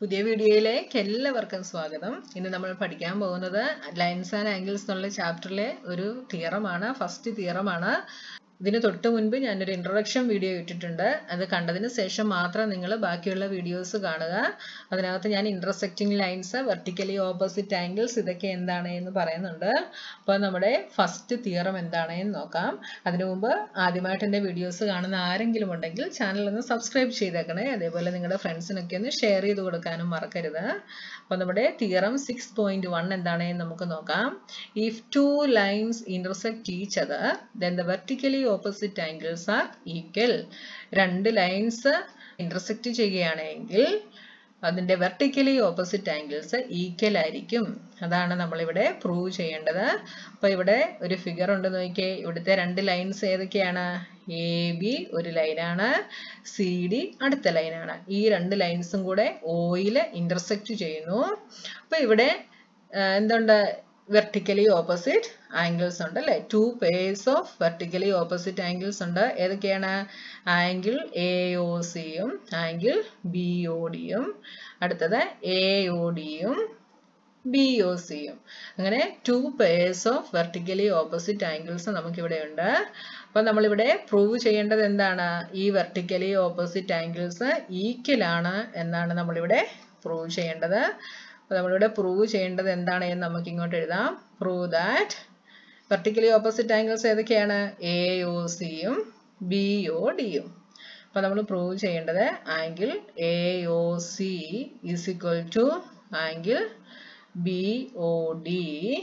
പുതിയ വീഡിയോയിലേക്ക് എല്ലാവർക്കും സ്വാഗതം. ഇന്ന് നമ്മൾ പഠിക്കാൻ പോകുന്നത് ലൈൻസ് ആൻഡ് ആംഗിൾസ് എന്നുള്ള ചാപ്റ്ററിലെ ഒരു തിയറമാണ്, ഫസ്റ്റ് തിയറമാണ്. ഇതിന് തൊട്ട് മുൻപ് ഞാനൊരു ഇൻട്രൊഡക്ഷൻ വീഡിയോ ഇട്ടിട്ടുണ്ട്. അത് കണ്ടതിന് ശേഷം മാത്രം നിങ്ങൾ ബാക്കിയുള്ള വീഡിയോസ് കാണുക. അതിനകത്ത് ഞാൻ intersecting lines, vertically opposite angles ഇതൊക്കെ എന്താണ് എന്ന് പറയുന്നുണ്ട്. അപ്പോൾ നമ്മുടെ ഫസ്റ്റ് തിയറം എന്താണെന്ന് നോക്കാം. അതിനു മുമ്പ് ആദ്യമായിട്ട് എൻ്റെ വീഡിയോസ് കാണുന്ന ആരെങ്കിലും ഉണ്ടെങ്കിൽ ചാനൽ ഒന്ന് സബ്സ്ക്രൈബ് ചെയ്തേക്കണേ. അതേപോലെ നിങ്ങളുടെ ഫ്രണ്ട്സിനൊക്കെ ഒന്ന് ഷെയർ ചെയ്ത് കൊടുക്കാനും മറക്കരുത്. അപ്പോൾ നമ്മുടെ തിയറം 6.1 എന്താണെന്ന് നമുക്ക് നോക്കാം. If two lines intersect each other, then the vertically opposite angles are equal. രണ്ട് ലൈൻസ് ഇന്റർസെക്റ്റ് ചെയ്യുകയാണെങ്കിൽ അതിന്റെ വെർട്ടിക്കലി ഓപ്പോസിറ്റ് ആംഗിൾസ് ഈക്വൽ ആയിരിക്കും. അതാണ് നമ്മളിവിടെ പ്രൂവ് ചെയ്യേണ്ടത്. അപ്പോൾ ഇവിടെ ഒരു ഫിഗർ ഉണ്ട് നോക്കിയേ. ഇവിടുത്തെ രണ്ട് ലൈൻസ് ഏതൊക്കെയാണ്? എ ബി ഒരു ലൈനാണ്, സി ഡി അടുത്ത ലൈനാണ്. ഈ രണ്ട് ലൈൻസും കൂടെ ഓയിൽ ഇന്റർസെക്റ്റ് ചെയ്യുന്നു. അപ്പോൾ ഇവിടെ എന്തുണ്ട്? വെർട്ടിക്കലി ഓപ്പോസിറ്റ് ആംഗിൾസ് ഉണ്ട് അല്ലേ? Two pairs of vertically opposite angles ഉണ്ട്. ഏതൊക്കെയാണ്? ആംഗിൾ എ ഒ സിയും ആംഗിൾ ബി ഒ ഡിയും, അടുത്തത് എ ഒ ഡിയും ബി ഒ സിയും. അങ്ങനെ two pairs of vertically opposite angles നമുക്കിവിടെ ഉണ്ട്. അപ്പൊ നമ്മളിവിടെ പ്രൂവ് ചെയ്യേണ്ടത് എന്താണ്? ഈ വെർട്ടിക്കലി ഓപ്പോസിറ്റ് ആംഗിൾസ് ഈക്വൽ ആണ് എന്നാണ് നമ്മളിവിടെ പ്രൂവ് ചെയ്യേണ്ടത്. അപ്പോൾ നമ്മളിവിടെ പ്രൂവ് ചെയ്യേണ്ടത് എന്താണ് എന്ന് നമുക്ക് ഇങ്ങോട്ട് എഴുതാം. Prove that vertically opposite angles ഏതൊക്കെയാണ്? എ ഒ സിയും ബി ഒ ഡിയും. അപ്പോൾ നമ്മൾ പ്രൂവ് ചെയ്യേണ്ടത് angle A O C is equal to angle B O D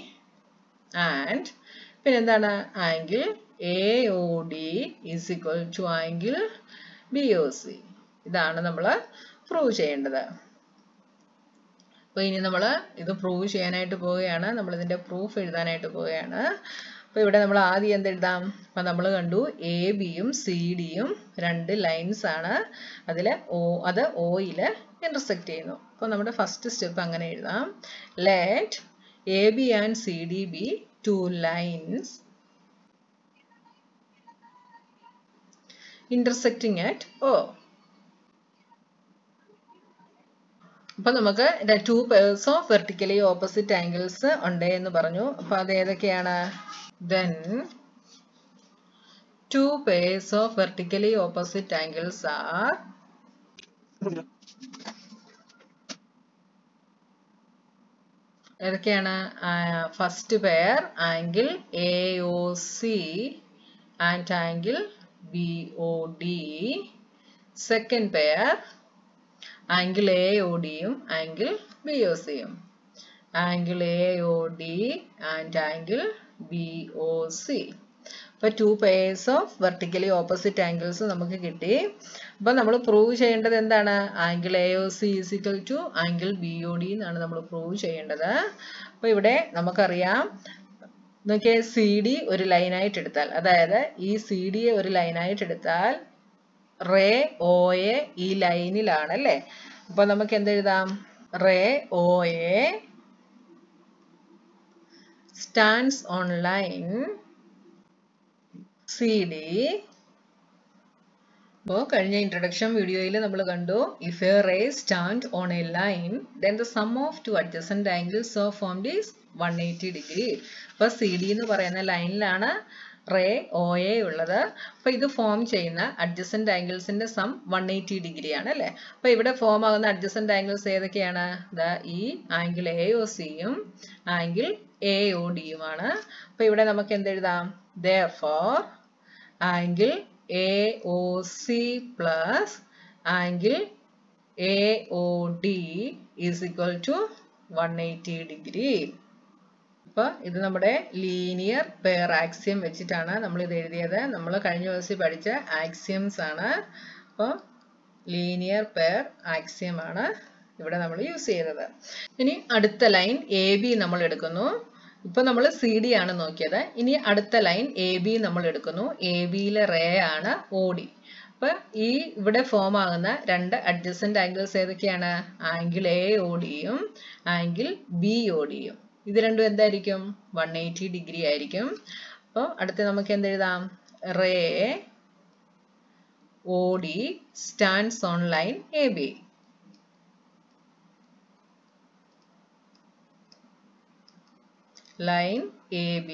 and പിന്നെന്താണ്? Angle A O D is equal to angle B O C. ഇതാണ് നമ്മൾ prove ചെയ്യേണ്ടത്. അപ്പോൾ ഇനി നമ്മൾ ഇത് പ്രൂവ് ചെയ്യാനായിട്ട് പോവുകയാണ്. നമ്മളിതിൻ്റെ പ്രൂഫ് എഴുതാനായിട്ട് പോവുകയാണ്. അപ്പോൾ ഇവിടെ നമ്മൾ ആദ്യം എന്തെഴുതാം? അപ്പോൾ നമ്മൾ കണ്ടു എ ബിയും സി ഡിയും രണ്ട് ലൈൻസ് ആണ്. അത് ഓയിൽ ഇന്റർസെക്റ്റ് ചെയ്യുന്നു. അപ്പോൾ നമ്മുടെ ഫസ്റ്റ് സ്റ്റെപ്പ് അങ്ങനെ എഴുതാം. Let A B and C D be two lines intersecting at O. അപ്പൊ നമുക്ക് two pairs of vertically opposite angles ഉണ്ട് എന്ന് പറഞ്ഞു. അപ്പൊ അത് ഏതൊക്കെയാണ്? Then two pairs of vertically opposite angles are ഏതൊക്കെയാണ്? First pair angle A O C and angle B O D. Second pair angle A O ഡിയും ആംഗിൾ ബി ഒ സിയും. Angle A O D and angle B O C. അപ്പോൾ two pairs of vertically opposite angles നമുക്ക് കിട്ടി. അപ്പോൾ നമ്മൾ prove ചെയ്യേണ്ടത് എന്താണ്? Angle A O C is equal to angle B O D എന്നാണ് നമ്മൾ പ്രൂവ് ചെയ്യേണ്ടത്. അപ്പോൾ ഇവിടെ നമുക്കറിയാം, നോക്കിയേ, സി ഡി ഒരു ലൈനായിട്ട് എടുത്താൽ, അതായത് ഈ സി ഡിയെ ഒരു ലൈനായിട്ട് എടുത്താൽ റേ ഒ എ ഈ ലൈനിലാണ് അല്ലേ? അപ്പൊ നമുക്ക് എന്തെഴുതാം? Ray O A stands on line C D. അപ്പോൾ കഴിഞ്ഞ ഇൻട്രൊഡക്ഷൻ വീഡിയോയിൽ നമ്മൾ കണ്ടു, if a ray stand on a line then the sum of two adjacent angles so formed is 180 degree. അപ്പോൾ സി ഡി എന്ന് പറയുന്ന ലൈനിലാണ് റേ ഒ എ ഉള്ളത്. അപ്പൊ ഇത് ഫോം ചെയ്യുന്ന അഡ്ജസന്റ് ആംഗിൾസിന്റെ സം 180 ഡിഗ്രി ആണ് അല്ലെ? അപ്പൊ ഇവിടെ ഫോം ആകുന്ന അഡ്ജസന്റ് ആംഗിൾസ് ഏതൊക്കെയാണ്? ഈ ആംഗിൾ എ ഒ സിയും ആംഗിൾ എ ഒ ഡിയുമാണ്. അപ്പൊ ഇവിടെ നമുക്ക് എന്തെഴുതാം? therefore angle A O C plus angle A O D is equal to 180 degree. അപ്പോൾ ഇത് നമ്മുടെ ലീനിയർ പെയർ ആക്സിയം വെച്ചിട്ടാണ് നമ്മൾ ഇത് എഴുതിയത്. നമ്മൾ കഴിഞ്ഞ ദിവസം പഠിച്ച ആക്സിയംസ് ആണ്. അപ്പോൾ ലീനിയർ പെയർ ആക്സിയം ആണ് ഇവിടെ നമ്മൾ യൂസ് ചെയ്തത്. ഇനി അടുത്ത ലൈൻ എ ബി നമ്മൾ എടുക്കുന്നു. ഇപ്പൊ നമ്മൾ സി ഡി ആണ് നോക്കിയത്. ഇനി അടുത്ത ലൈൻ എ ബി നമ്മൾ എടുക്കുന്നു. എ ബിയിലെ റേ ആണ് ഒ ഡി. അപ്പൊ ഈ ഇവിടെ ഫോം ആകുന്ന രണ്ട് അഡ്ജസന്റ് ആംഗിൾസ് ഏതൊക്കെയാണ്? ആംഗിൾ എ ഒ ഡിയും ആംഗിൾ ബി ഒ ഡിയും. ഇത് രണ്ടും എന്തായിരിക്കും? 180 ഡിഗ്രി ആയിരിക്കും. അപ്പോൾ അടുത്ത് നമുക്ക് എന്തെഴുതാം? Ray O D stands on line A B. line AB.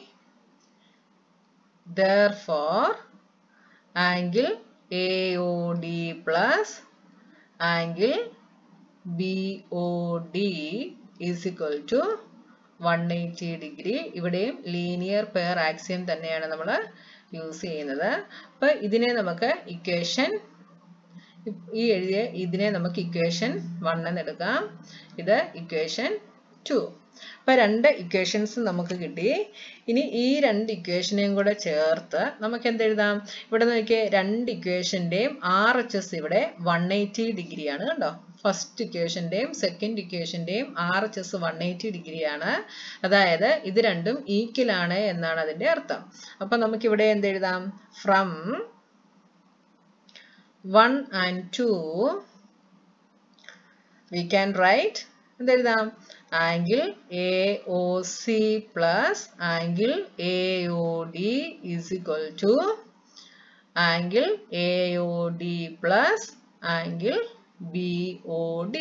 Therefore, angle AOD plus angle BOD is equal to 180 degree. ഇവിടെയും ലീനിയർ പെയർ ആക്സിയം തന്നെയാണ് നമ്മൾ യൂസ് ചെയ്യുന്നത്. അപ്പോൾ ഇതിനെ നമുക്ക് ഇക്വേഷൻ ഈ എഴുതിയ ഇതിനെ നമുക്ക് ഇക്വേഷൻ 1 എന്ന് എടുക്കാം. ഇത് ഇക്വേഷൻ 2. അപ്പോൾ രണ്ട് ഇക്വേഷൻസ് നമുക്ക് കിട്ടി. ഇനി ഈ രണ്ട് ഇക്വേഷനെയും കൂടെ ചേർത്ത് നമുക്ക് എന്ത് എഴുതാം? ഇവിടെ നോക്കിയേ, രണ്ട് ഇക്വേഷൻ്റെയും RHS ഇവിടെ 180 ഡിഗ്രിയാണ് കണ്ടോ. ഫസ്റ്റ് ഇക്വേഷൻ്റെയും സെക്കൻഡ് ഇക്വേഷൻ്റെയും RHS 180 ഡിഗ്രിയാണ്. അതായത് ഇത് രണ്ടും ഈക്വൽ ആണ് എന്നാണ് അതിൻ്റെ അർത്ഥം. അപ്പം നമുക്കിവിടെ എന്ത് എഴുതാം? From 1 and 2 we can write എന്ത് എഴുതാം? Angle AOC plus angle AOD is equal to angle AOD plus angle BOD.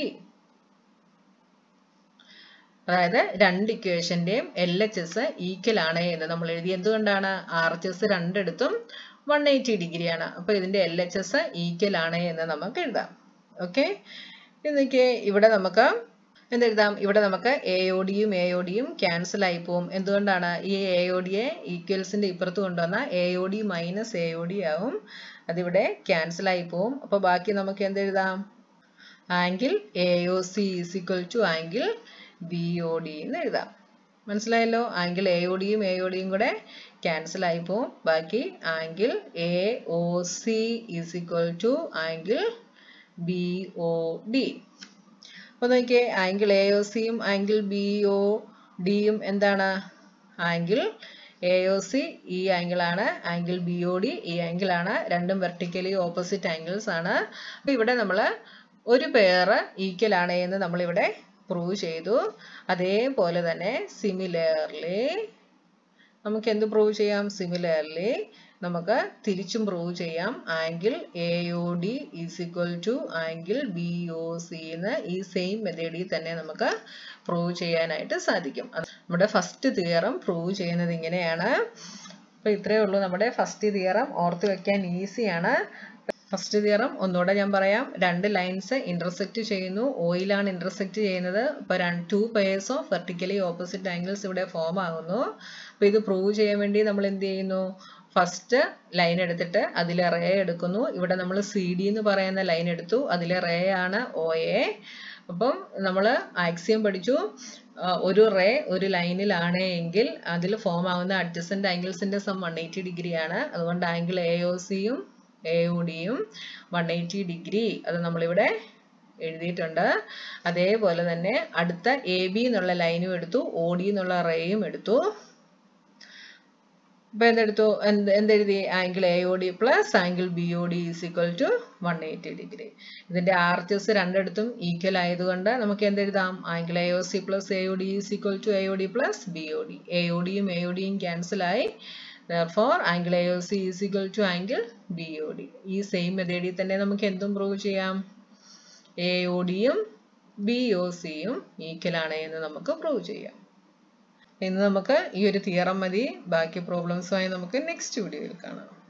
അതായത് രണ്ട് ഇക്വേഷൻ്റെയും LHS ഈക്വൽ ആണ് എന്ന് നമ്മൾ എഴുതി. എന്തുകൊണ്ടാണ്? RHS രണ്ടിടത്തും 180 ഡിഗ്രിയാണ്. അപ്പോൾ ഇതിൻ്റെ LHS ഈക്വൽ ആണ് എന്ന് നമുക്ക് എഴുതാം. ഓക്കെ, ഇതൊക്കെ ഇവിടെ നമുക്ക് എന്തെഴുതാം? ഇവിടെ നമുക്ക് AODയും AODയും ക്യാൻസൽ ആയി പോവും. എന്തുകൊണ്ടാണ്? ഈ AODയെ ഈക്വൽസിൻ്റെ ഇപ്പുറത്ത് കൊണ്ടുവന്ന AOD മൈനസ് AOD ആവും. അതിവിടെ ക്യാൻസൽ ആയി പോവും. അപ്പോൾ ബാക്കി നമുക്ക് എന്തെഴുതാം? Angle AOC is equal to angle BOD എന്ന് എഴുതാം. മനസ്സിലായല്ലോ? ആംഗിൾ AODയും AODയും കൂടെ ക്യാൻസൽ ആയി പോവും. ബാക്കി angle AOC is equal to angle BOD. അപ്പോൾ നോക്കിയേ, ആംഗിൾ AOCയും ആംഗിൾ BODയും എന്താണ്? ആംഗിൾ AOC ഈ ആംഗിളാണ്, ആംഗിൾ BOD ഈ ആംഗിളാണ്. രണ്ടും വെർട്ടിക്കലി ഓപ്പോസിറ്റ് ആംഗിൾസ് ആണ്. അപ്പോൾ ഇവിടെ നമ്മൾ ഒരു പെയർ ഈക്വൽ ആണ് എന്ന് നമ്മളിവിടെ പ്രൂവ് ചെയ്തു. അതേപോലെ തന്നെ സിമിലർലി നമുക്ക് എന്ത് പ്രൂവ് ചെയ്യാം? സിമിലർലി നമുക്ക് തിരിച്ചും പ്രൂവ് ചെയ്യാം. Angle AOD is equal to angle BOC എന്ന് ഈ സെയിം മെത്തേഡിൽ തന്നെ നമുക്ക് പ്രൂവ് ചെയ്യാനായിട്ട് സാധിക്കും. നമ്മുടെ ഫസ്റ്റ് തിയറം പ്രൂവ് ചെയ്യുന്നത് ഇങ്ങനെയാണ്. അപ്പോൾ ഇത്രയേ ഉള്ളൂ നമ്മുടെ ഫസ്റ്റ് തിയറം. ഓർത്ത് വെക്കാൻ ഈസിയാണ്. ഫസ്റ്റ് തിയറം ഒന്നുകൂടെ ഞാൻ പറയാം. രണ്ട് ലൈൻസ് ഇന്റർസെക്റ്റ് ചെയ്യുന്നു. ഓയിലാണ് ഇന്റർസെക്റ്റ് ചെയ്യുന്നത്. അപ്പോൾ 2 pairs of vertically opposite angles ഇവിടെ ഫോം ആകുന്നു. അപ്പോൾ ഇത് പ്രൂവ് ചെയ്യാൻ വേണ്ടി നമ്മൾ എന്ത് ചെയ്യുന്നു? ഫസ്റ്റ് ലൈൻ എടുത്തിട്ട് അതിലെ റേ എടുക്കുന്നു. ഇവിടെ നമ്മൾ CD എന്ന് പറയുന്ന ലൈൻ എടുത്തു. അതിലെ റേ ആണ് OA. അപ്പം നമ്മൾ ആക്സിയം പഠിച്ചു, ഒരു റേ ഒരു ലൈനിലാണ് എങ്കിൽ അതിൽ ഫോം ആവുന്ന അഡ്ജസന്റ് ആംഗിൾസിന്റെ സം 180 ഡിഗ്രിയാണ്. അതുകൊണ്ട് ആംഗിൾ AOCയും AODയും 180 ഡിഗ്രി അത് നമ്മളിവിടെ എഴുതിയിട്ടുണ്ട്. അതേപോലെ തന്നെ അടുത്ത AB എന്നുള്ള ലൈനും എടുത്തു, OD എന്നുള്ള റേയും എടുത്തു. അപ്പോൾ എന്തെടുത്തു? എന്തെഴുതി? Angle AOD plus angle BOD is equal to 180 degree. ഇതിൻ്റെ RHS രണ്ടിടത്തും ഈക്വൽ ആയതുകൊണ്ട് നമുക്ക് എന്തെഴുതാം? Angle AOC plus AOD is equal to AOD plus BOD. AODയും AODയും ക്യാൻസലായി. Therefore, angle AOC is equal to angle BOD. ഈ സെയിം മെത്തേഡിൽ തന്നെ നമുക്ക് എന്തും പ്രൂവ് ചെയ്യാം? AODയും BOCയും ഈക്വൽ ആണ് എന്ന് നമുക്ക് പ്രൂവ് ചെയ്യാം. ഇന്ന് നമുക്ക് ഈ ഒരു തിയറം മതി. ബാക്കി പ്രോബ്ലംസുമായി നമുക്ക് നെക്സ്റ്റ് വീഡിയോയിൽ കാണാം.